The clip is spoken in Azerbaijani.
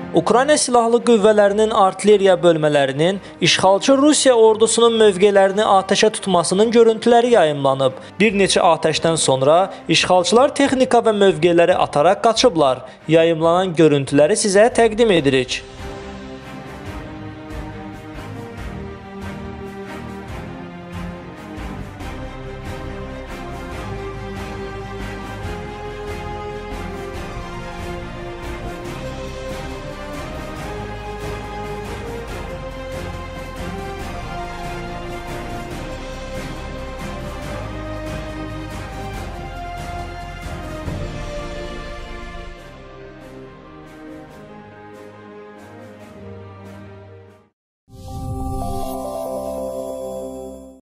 Ukrayna Silahlı Qüvvələrinin artilleriya bölmələrinin işğalçı Rusiya ordusunun mövqelərini atəşə tutmasının görüntüləri yayımlanıb. Bir neçə atəşdən sonra işğalçılar texnika və mövqeləri ataraq qaçıblar. Yayımlanan görüntüləri sizə təqdim edirik.